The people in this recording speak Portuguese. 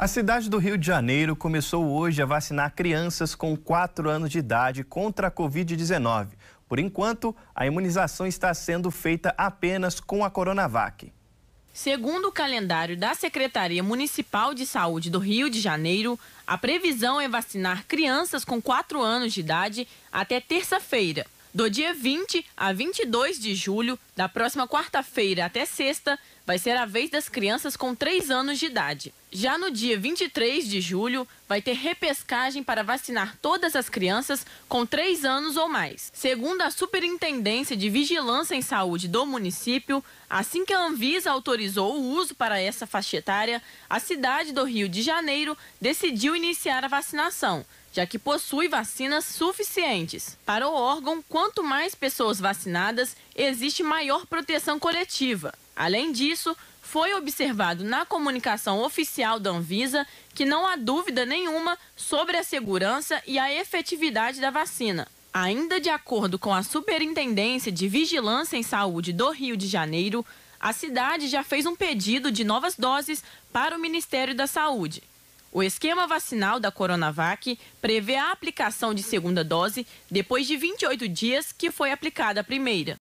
A cidade do Rio de Janeiro começou hoje a vacinar crianças com 4 anos de idade contra a Covid-19. Por enquanto, a imunização está sendo feita apenas com a Coronavac. Segundo o calendário da Secretaria Municipal de Saúde do Rio de Janeiro, a previsão é vacinar crianças com 4 anos de idade até terça-feira. Do dia 20 a 22 de julho, da próxima quarta-feira até sexta, vai ser a vez das crianças com 3 anos de idade. Já no dia 23 de julho, vai ter repescagem para vacinar todas as crianças com 3 anos ou mais. Segundo a Superintendência de Vigilância em Saúde do município, assim que a Anvisa autorizou o uso para essa faixa etária, a cidade do Rio de Janeiro decidiu iniciar a vacinação, já que possui vacinas suficientes. Para o órgão, quanto mais pessoas vacinadas, existe maior proteção coletiva. Além disso, foi observado na comunicação oficial da Anvisa que não há dúvida nenhuma sobre a segurança e a efetividade da vacina. Ainda de acordo com a Superintendência de Vigilância em Saúde do Rio de Janeiro, a cidade já fez um pedido de novas doses para o Ministério da Saúde. O esquema vacinal da Coronavac prevê a aplicação de segunda dose depois de 28 dias que foi aplicada a primeira.